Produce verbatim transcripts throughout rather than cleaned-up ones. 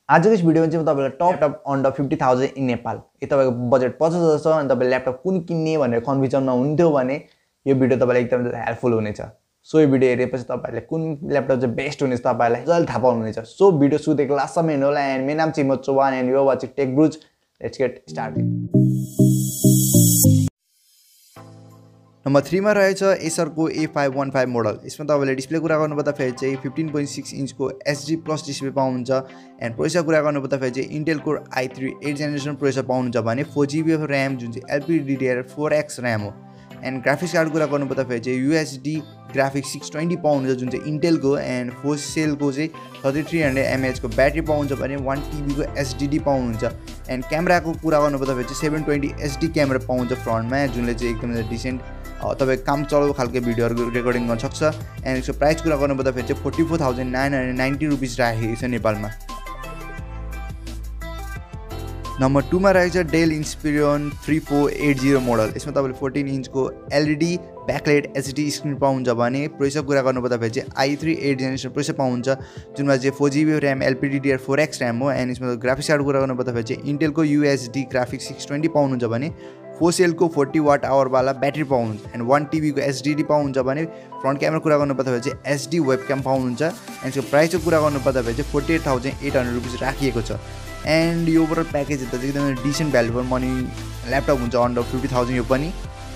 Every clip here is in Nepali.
आजको यस भिडियोमा चाहिँ म तपाईलाई top laptop under fifty thousand in Nepal यो तपाईको बजेट पचास हजार छ अनि तपाईले ल्यापटप कुन किन्ने भनेर कन्फ्युजनमा हुन्थ्यो भने यो भिडियो तपाईलाई एकदम हेल्पफुल हुनेछ। सो यो भिडियो हेरेपछि तपाईहरुले कुन ल्यापटप चाहिँ बेस्ट हुनेछ तपाईलाई जल्दी थाहा पाउनु हुनेछ। सो भिडियो सुरुदेखि लास्टसम्म हेर्नु होला। एन्ड मेरो नाम चाहिँ म Chauhan and you are watching tech brews. Let's get started. Number three में रहेछ एसर को A five one five model. इसमें तपाईले डिस्प्ले कुरा गर्नुपर्दाखेरि चाहिँ फिफ्टीन पोइन्ट सिक्स इंच को एचडी प्लस डिस्प्ले पाउनुहुन्छ। एन्ड प्रोसेसर कुरा गर्नुपर्दाखेरि चाहिँ Intel core i three eight generation processor पाउनुहुन्छ भने फोर जीबी अफ ऱ्याम जुन चाहिँ एलपीडीडीआर फोर एक्स ऱ्याम हो। एन्ड ग्राफिक्स कार्ड कुरा गर्नुपर्दाखेरि चाहिँ यूएसडी ग्राफिक्स सिक्स ट्वेंटी पाउनुहुन्छ जुन चाहिँ इंटेल को। एन्ड फोर सेल को चाहिँ थर्टी थ्री हंड्रेड एमएच को बैट्री पाउनुहुन्छ भने वन टीबी को एचडीडी पाउनुहुन्छ। एन्ड क्यामेरा को कुरा गर्नुपर्दाखेरि चाहिँ सेभेन ट्वेंटी एचडी क्यामेरा पाउनुहुन्छ फ्रन्टमा जुनले चाहिँ एकदमै डिसेन्ट तपाईँ काम चलाउ खालको भिडियोहरु रेकर्डिङ गर्न सक्छ। एन्ड यसको प्राइस कुरा गर्नुपर्दाखेरि चाहिँ forty four thousand nine hundred ninety rupees राखेको छ नेपालमा। नम्बर टू में रहेछ Dell Inspiron three four eight zero model. इसमें तपाईले फोर्टीन इंच को एलईडी बैकलाइट एचडी स्क्रीन पाउनुहुन्छ भने प्रोसेसर कुरा गर्नुपर्दाखेरि चाहिँ i three eight generation processor पाउनुहुन्छ जुनमा चाहिँ four GB RAM LPDDR four X RAM हो। एन्ड इसमें ग्राफिक्स कार्ड कुरा गर्नुपर्दाखेरि चाहिँ इंटेल को यूएसडी ग्राफिक्स सिक्स ट्वेंटी पाउनुहुन्छ भने फोर सेल को फोर्टी वाट आवर वाला बैट्री पाउनुहुन्छ। एन्ड वन टीबी को एचडीडी पाउनुहुन्छ भने फ्रन्ट क्यामेरा कुरा गर्नुपर्दाखेरि चाहिँ एचडी वेबक्याम पाउनुहुन्छ। एन्ड यसको प्राइसको कुरा गर्नुपर्दाखेरि चाहिँ forty eight thousand eight hundred rupees राखिएको छ। एन्ड यो ओभरअल प्याकेज हेर्दा चाहिँ एकदमै decent value for money laptop हुन्छ अन्डर फिफ्टी थाउजन्ड यो पनि।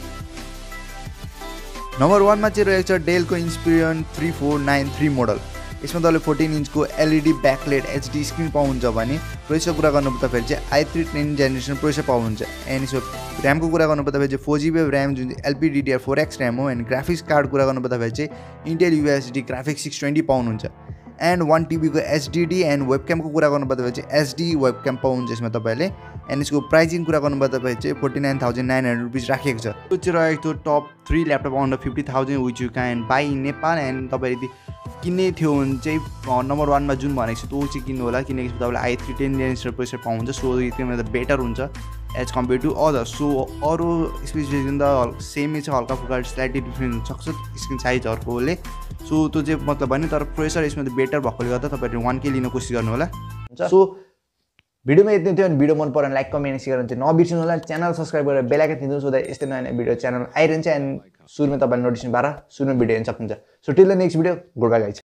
नम्बर वानमा चाहिँ रहेको छ डेलको Inspiron three four nine three model. यसमा तपाईँले फोर्टीन इंच को एलईडी बैकलाइट एचडी स्क्रीन पाउनुहुन्छ भने प्रोसेसर कुरा गर्नुपर्दाखेरि चाहिँ i three ten generation processor पाउनुहुन्छ। एन्ड यसको ऱ्यामको कुरा गर्नुपर्दाखेरि चाहिँ फोर जीबी ऱ्याम जुन चाहिँ एलपीडीडीआर फोर एक्स ऱ्याम हो। एन्ड ग्राफिक्स कार्ड कुरा गर्नुपर्दाखेरि चाहिँ Intel USD graphics six twenty पाउनुहुन्छ। एन्ड वन टीबी को एचडीडी एन्ड वेबक्यामको कुरा गर्नुपर्दाखेरि चाहिँ एचडी वेबक्याम पाउनुहुन्छ यसमा तपाईँले। एन्ड यसको प्राइसिङ कुरा गर्नुपर्दाखेरि चाहिँ forty nine thousand nine hundred rupees राखेको छ। त्यो चाहिँ रहेको top three laptop under fifty thousand which you can buy in Nepal. And तपाईँ यदि किन्ने थियो भने चाहिँ नम्बर वानमा जुन भनेको छ त्यो चाहिँ किन्नु होला किनकि तपाईँले i three ten generation processor पाउँछ। सो एकदमै बेटर हुन्छ as compare to other. So अरू स्पेसिफिकेसन त सेमै छ, हल्का फुल्का स्लाइटली डिफ्रेन्ट हुनसक्छ स्क्रिन साइजहरुकोले। सो त्यो चाहिँ मतलब भने तर प्रोसेसर यसमा त बेटर भएकोले गर्दा तपाईँले वान के लिन कोसिस गर्नु होला। सो भिडियोमा यति थियो भने भिडियो मन पऱ्यो भने लाइक कमेन्ट सेयर गर्न चाहिँ नबिर्सिनु होला। च्यानल सब्सक्राइब गरेर बेल आइकन थिच्नु सो द्याट यस्तै नयाँ नयाँ भिडियो च्यानल आइरहन्छ। एन्ड सुरुमा तपाईँले नोटिफिकेसन बाह्र सुरुमा भिडियो हेर्न सक्नुहुन्छ। So till the next video, goodbye guys.